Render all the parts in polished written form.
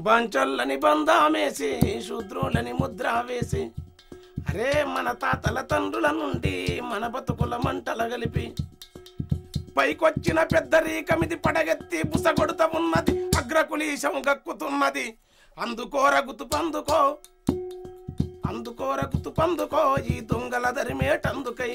బంచొల్లని బంధామేసి శూద్రులని ముద్ర వేసి అరే మన తాతల తండ్రుల నుండి మన బతుకుల మంటల గలిపి పైకొచ్చిన పెద్దరీకమిది పడగెత్తి బుసగొడుత ఉన్నది అగ్రకులీశం గక్కుతున్నది అందుకోర గుతుపందుకో అందుకోర గుతుపందుకో ఈ దొంగల దరిమేటందుకై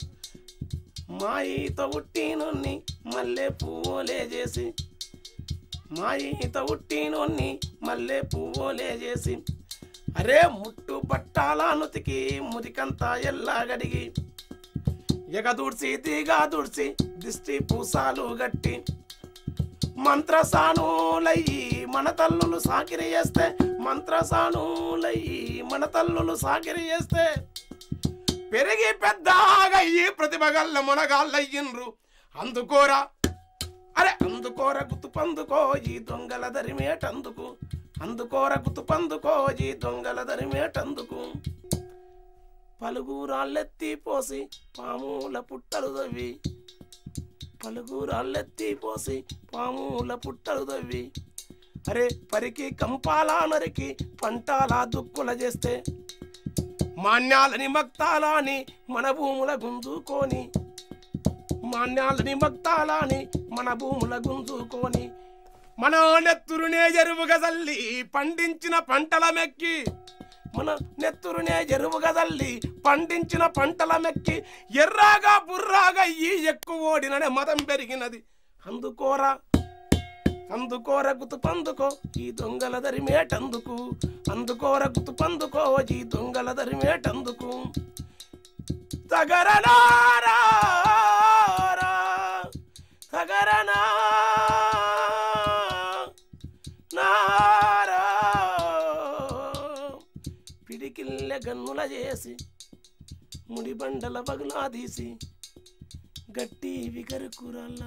మాయితో ఉట్టినొన్ని మల్లె పువ్వులే చేసి మాయితో ఉట్టినొన్ని మల్లె పువ్వులే చేసి అరే ముట్టు పట్టాల నుతికి మురికంతా ఎల్లా గడిగి ఎగదూడ్చి తీగా దూడ్చి దిష్టి పూసాలు గట్టి మంత్రసానులయ్యి మన తల్లులు సాకిరి చేస్తే మంత్రసానులయ్యి మన తల్లులు సాకిరి చేస్తే పెరిగి పెద్దగయ్యి ప్రతిభగల్ల మునగాళ్ళయ్యిండ్రు అందుకోరా అరే అందుకోర గుతుపందుకో ఈ దొంగల దరిమేటందుకు అందుకోర గుతుపందుకో ఈ దొంగల దరిమేటందుకు పలుగురాళ్ళెత్తి పోసి పాముల పుట్టలు దవ్వి పలుగురాళ్ళెత్తి పోసి పాముల పుట్టలు దవ్వి అరే పరికి కంపాల నరికి పంటాల దుక్కుల చేస్తే మాన్యాలని మక్తాలని మన భూముల గుంజుకొని మాన్యాలని మక్తాలని మన భూముల గుంజుకొని మన నెత్తురునే ఎరువుగా చల్లి పండించిన పంటల మెక్కి మన నెత్తురునే ఎరువుగా చల్లి పండించిన పంటల మెక్కి ఎర్రాగా బుర్రాగా ఈ ఎక్కువ ఓడిననే మతం పెరిగినది అందుకోరా అందుకోర గుతుపందుకో ఈ దొంగల దరిమేటందుకు అందుకోర గుతుపందుకో ఈ దొంగల దరిమేటందుకు తగరనారా తగరనా నారా పిడికిల్లె గన్నుల చేసి ముడిబండల బగులా తీసి గట్టి విగరుకురల్ల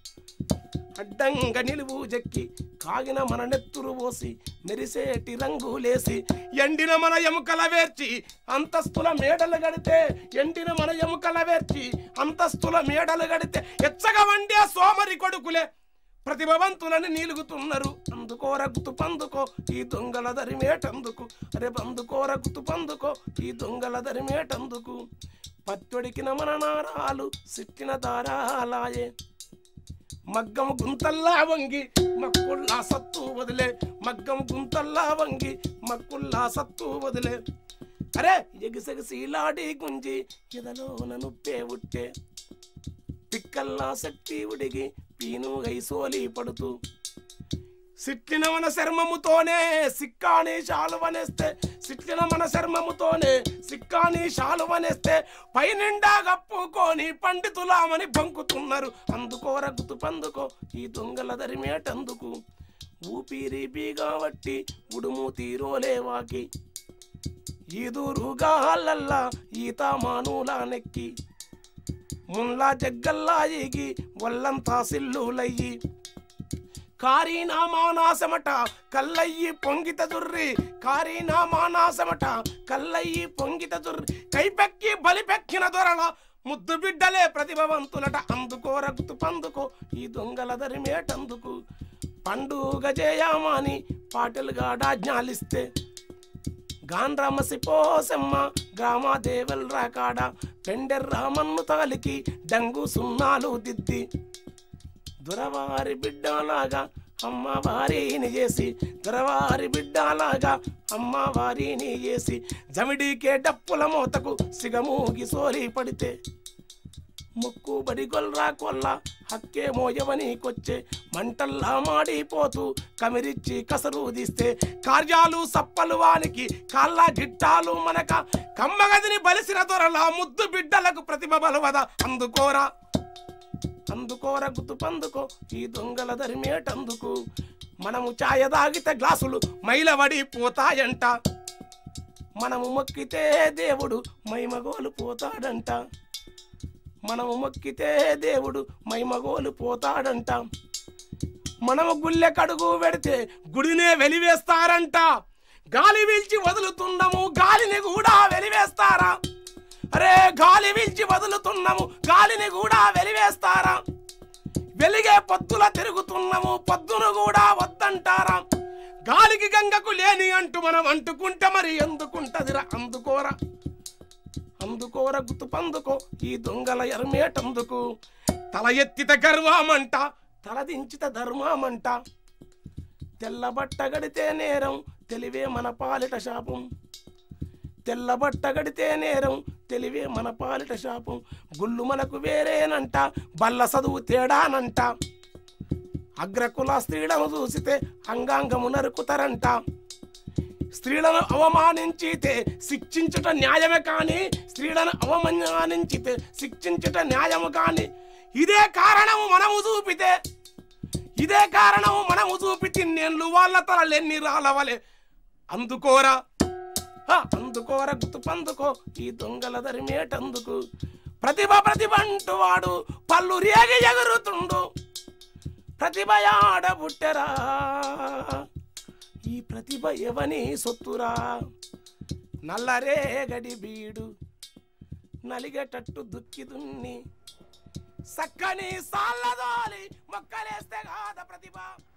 అడ్డంగా నిలువు జక్కి కాగిన మన నెత్తురు పోసి మెరిసేటి రంగులేసి ఎండిన మన ఎముకల వేర్చి అంతస్తుల మేడలు గడితే ఎండిన మన ఎముకల వేర్చి అంతస్తుల మేడలు గడితే ఎచ్చగా వండే సోమరి కొడుకులే ప్రతిభవంతులని నీలుగుతున్నారు అందుకోర గుతుపందుకో ఈ దొంగల దరిమేటందుకు అరే అందుకోర గుతుపందుకో ఈ దొంగల దరిమేటందుకు పచ్చొడికిన మన నారాలు సిట్టిన దారాలాయే మగ్గం గుంతల్లా వంగి మక్కుల్లా సత్తు వదిలే మగ్గం గుంతల్లా వంగి మక్కుల్లా సత్తు వదిలే అరే ఎగిసెగసీలాడి గుంజి ఎదలోన నుప్పే ఉట్టే పిక్కల్లా శక్తి ఉడిగి పీనుగై సోలి పడుతూ సిట్టిన మన శర్మముతోనే సిక్కాని శాలువనేస్తే సిట్టిన మన శర్మముతోనే సిక్కాని శాలువనేస్తే పైనిండా గప్పుకొని పండితులామని బంకుతున్నారు అందుకోర గుతుపందుకో ఈ దొంగల దరిమేటందుకు ఊపిరి బీగావట్టి ఉడుము తీరోలేవాకి ఈదురుగా హల్లల్లా ఈత మానులా నెక్కి మున్లా జగ్గల్లా ఈగి వల్లంతా సిల్లులయ్యి కారీనా మానాసమట కల్లయ్యి పొంగిత దుర్రి కారీనా మానాసమట కల్లయ్యి పొంగిత దుర్రి కైపెక్కి బలిపెక్కిన దొరల ముద్దు బిడ్డలే ప్రతిభవంతులట అందుకోర గుతుపందుకో ఈ దొంగల దరిమేటందుకు పండుగ చేయమాని పాటలుగా డాజ్ఞాలిస్తే గాండ్రమసి పోసమ్మ గ్రామ దేవల్ రాకాడ పెండెర్ర మన్ను తాలికి డంగు సున్నాలు దిద్ది దొరవారి బిడ్డలాగా అమ్మవారిని చేసి దొరవారి బిడ్డలాగా అమ్మవారిని చేసి జమిడికే డప్పుల మోతకు సిగమూగి సోలి పడితే ముక్కుబడి గొల్రా కొల్ల హక్కే మోయవనీకొచ్చే మంటల్లా మాడిపోతూ కమిరిచ్చి కసరు తీస్తే కార్యాలు సప్పలు వానికి కాళ్ళ గిట్టాలు మనక కమ్మగదిని బలిసిన దొరలా ముద్దు బిడ్డలకు ప్రతిభ బలవద అందుకోరా అందుకోర గుతుపందుకో ఈ దొంగల దరిమేటందుకు మనము ఛాయ తాగితే గ్లాసులు మైలవడి పోతాయంట మనము మొక్కితే దేవుడు మైమగోలు పోతాడంట మనము మొక్కితే దేవుడు మైమగోలు పోతాడంట మనము గుళ్ళె కడుగు పెడితే గుడినే వెలివేస్తారంట గాలి వీల్చి వదులుతున్నాము గాలిని కూడా వెలివేస్తారా అరే గాలి వీల్చి వదులుతున్నాము గాలిని కూడా వెలివేస్తారా వెలిగే పొద్దుల తిరుగుతున్నాము పొద్దును కూడా వద్దంటారా గాలికి గంగకు లేని అంటూ మనం అంటుకుంటే మరి ఎందుకుంటదిరా అందుకోరా అందుకోర గుతు పందుకో ఈ దొంగల ఎరమేటందుకు తల ఎత్తిత గర్వమంట తల దించిత ధర్మమంట తెల్లబట్ట గడితే నేరం తెలివే మన పాలిట శాపం తెల్లబట్ట గడితే నేరం తెలివే మన పాలిట శాపం గుళ్ళు మనకు వేరేనంట బల్ల చదువు తేడానంట అగ్రకుల స్త్రీలను చూసితే అంగాంగము నరుకుతారంట స్త్రీలను అవమానించితే శిక్షించుట న్యాయమే కానీ స్త్రీలను అవమానించితే శిక్షించుట న్యాయము కానీ ఇదే కారణము మనము చూపితే నేను వాళ్ళ తలలెన్ని రాలవలే అందుకోరా అందుకోర గుతు పందుకో ఈ దొంగల దరిమేటందుకు ప్రతిభ అంటూ వాడు పళ్ళు రేగి ఎగురుతుండు ప్రతిభ ఆడబుట్టెరా ఈ ప్రతిభ ఎవని సొత్తురా నల్లరేగడి బీడు నలిగేటట్టు దుక్కి దున్ని సక్కని సాల్లదోలి మొక్కలేస్తే కాద ప్రతిభ